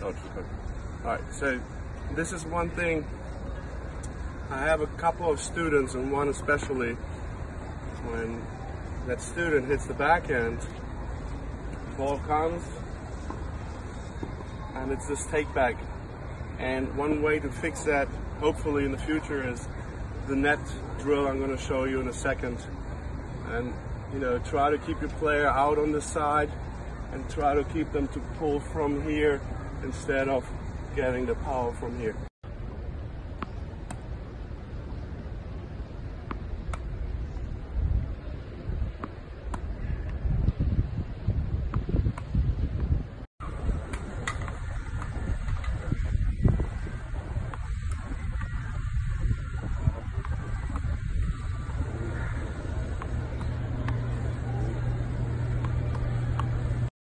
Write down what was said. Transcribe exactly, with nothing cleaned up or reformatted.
Oh, keeper. Alright, so this is one thing. I have a couple of students, and one especially, when that student hits the backhand, the ball comes, and it's this take back. And one way to fix that, hopefully in the future, is the net drill I'm going to show you in a second. And you know, try to keep your player out on the side and try to keep them to pull from here instead of getting the power from here.